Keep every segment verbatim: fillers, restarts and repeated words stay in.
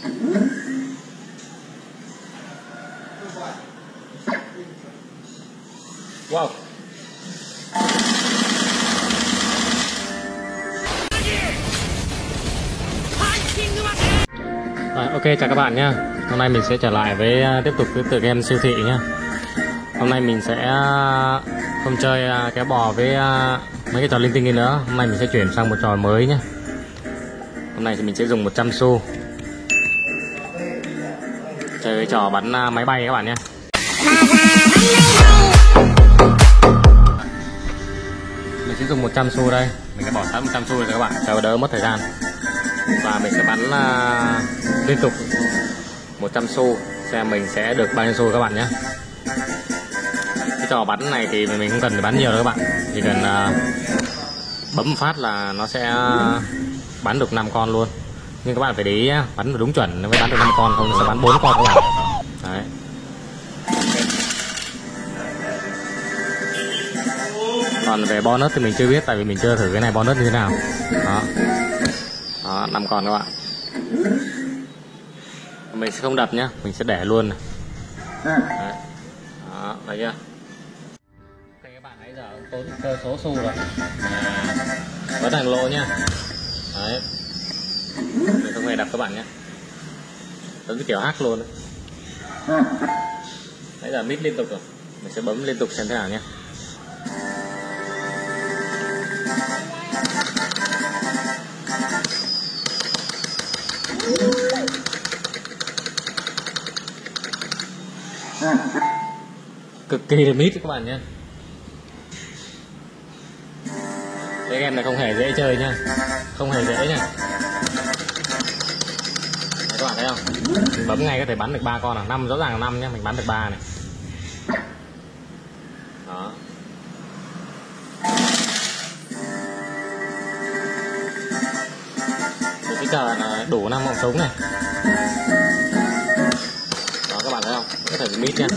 Wow. Rồi, ok chào các bạn nhé. Hôm nay mình sẽ trở lại với tiếp tục với tựa game siêu thị nhé. Hôm nay mình sẽ không chơi kéo bò với mấy cái trò linh tinh nữa. Hôm nay mình sẽ chuyển sang một trò mới nhé. Hôm nay thì mình sẽ dùng một trăm xu chơi cái trò bắn máy bay các bạn nhé. Mình sẽ dùng một trăm xu đây. Mình sẽ bỏ sẵn một trăm xu rồi các bạn, cho đỡ mất thời gian. Và mình sẽ bắn uh, liên tục một trăm xu, xem mình sẽ được bao nhiêu xu các bạn nhé. Cái trò bắn này thì mình không cần phải bắn nhiều đâu các bạn, chỉ cần uh, bấm một phát là nó sẽ uh, bắn được năm con luôn. Nhưng các bạn phải để ý nhá, bắn đúng chuẩn nó mới bắn được năm con, không nó sẽ bắn bốn con các bạn. Đấy. Còn về bonus thì mình chưa biết, tại vì mình chưa thử cái này bonus như thế nào. Đó. Đó, năm con các bạn. Mình sẽ không đập nhá, mình sẽ để luôn này. Đấy. Đó, thấy chưa? Ok các bạn, nãy giờ tốn cơ số xu rồi. À, vẫn đang lỗ nhá. Đấy. Mình không hề đập các bạn nhé. Giống cái kiểu hack luôn đấy. Nãy giờ mít liên tục rồi. Mình sẽ bấm liên tục xem thế nào nhé. Cực kỳ là mít các bạn nhé. Cái game này không hề dễ chơi nha, không hề dễ nha. Đấy, các bạn thấy không? Mình bấm ngay có thể bắn được ba con, là năm, rõ ràng là năm nhé, mình bắn được ba này. Đó. Mình chỉ chờ là đủ năm họng súng này. Đó các bạn thấy không? Có thể mít nha.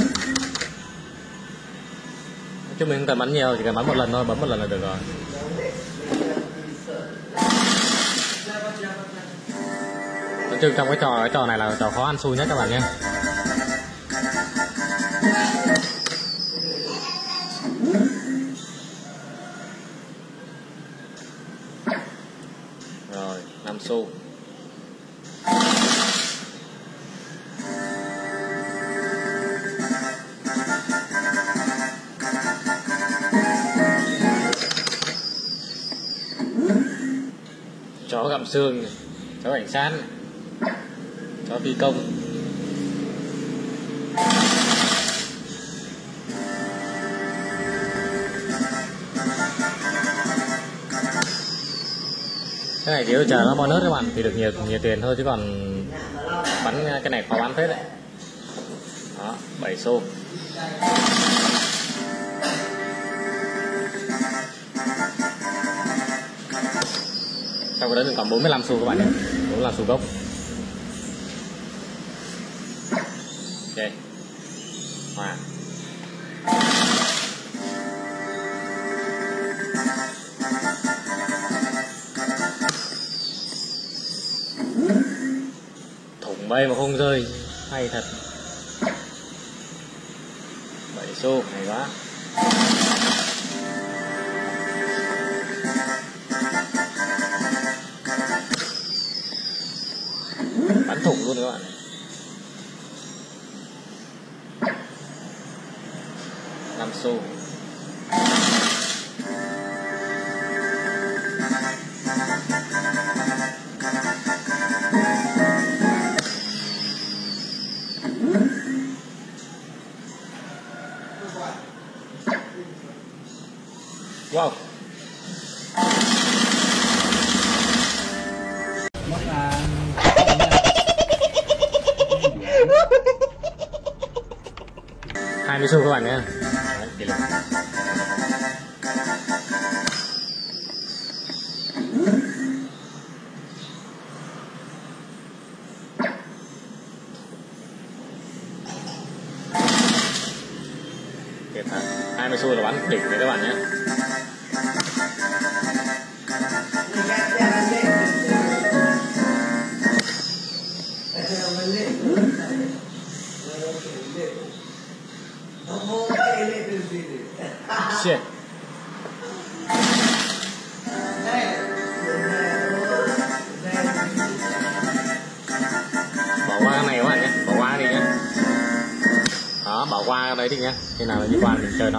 Chứ mình không cần bắn nhiều, chỉ cần bắn một lần thôi, bấm một lần là được rồi. Nói chung trong cái trò cái trò này là trò khó ăn xui nhất các bạn nhé. Rồi, năm xu. Chó gặm xương này, chó cảnh sát này, chó phi công. Cái này chỉ chờ nó bonus các bạn thì được nhiều nhiều tiền thôi, chứ còn bắn cái này khó bắn phết đấy. Đó, bảy xu. Trong cái đó còn bốn mươi lăm xu các bạn nhé, bốn mươi lăm xu gốc. Ok. Hòa. Thủng bay mà không rơi, hay thật. bảy xu, hay quá. Bắn thủng luôn các bạn. năm xu. Wow. hai mươi xu các bạn nhé. hai mươi xu là bắn đỉnh đấy các bạn nhé. Shit. Bỏ qua cái này các bạn nhé, bỏ qua đi nhé. Đó, bỏ qua cái đấy đi nhé. Khi nào là đi qua mình chơi nó.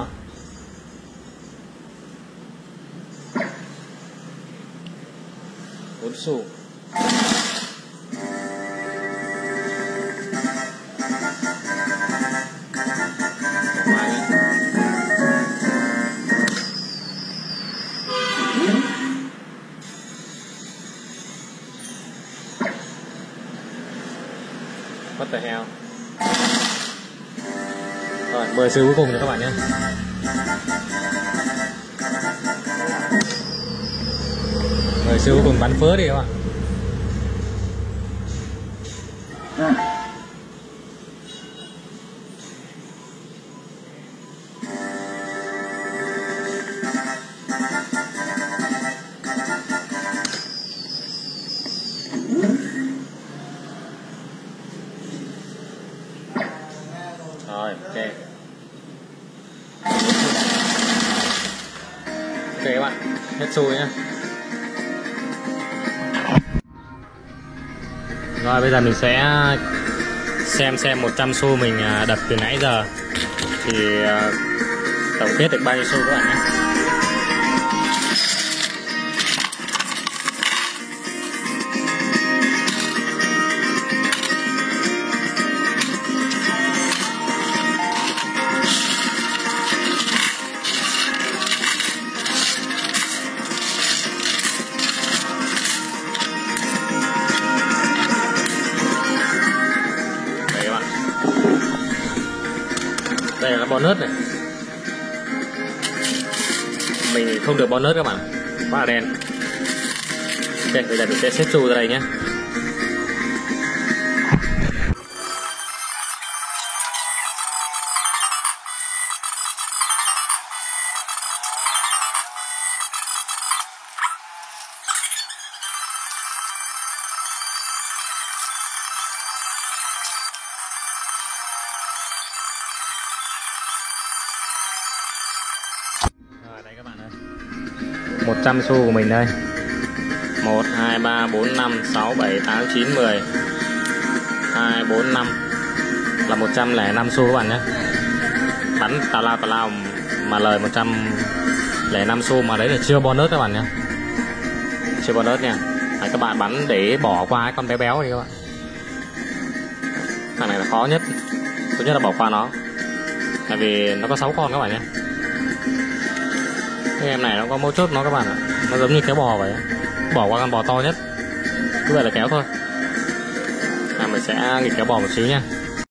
Bốn xu. What the hell. Rồi, mười xu cuối cùng cho các bạn nhé. mười xu cuối cùng bắn phớ đi các bạn. Rồi, ok. Ok các bạn, hết xui nhá. Rồi bây giờ mình sẽ xem xem một trăm xu mình đập từ nãy giờ thì tổng kết được bao nhiêu xu các bạn nhé. Đây là bonus này. Mình không được bonus các bạn, quá là đen. Ok, bây giờ mình sẽ xếp xu ra đây nhé. Rồi đây các bạn ơi, một trăm xu của mình đây. Một, hai, ba, bốn, năm, sáu, bảy, tám, chín, mười, hai, bốn, năm là một trăm lẻ năm xu các bạn nhé. Bắn tào lao tào lao mà lời một trăm lẻ năm xu, mà đấy là chưa bonus các bạn nhé. Chưa bonus nha. Đấy, các bạn bắn để bỏ qua cái con béo béo đi các bạn. Thằng này là khó nhất. Tốt nhất là bỏ qua nó, tại vì nó có sáu con các bạn nhé. Cái em này nó có mấu chốt nó các bạn ạ. Nó giống như kéo bò vậy. Bỏ qua con bò to nhất, cứ vậy là kéo thôi. À, mình sẽ nghịch kéo bò một xíu nha.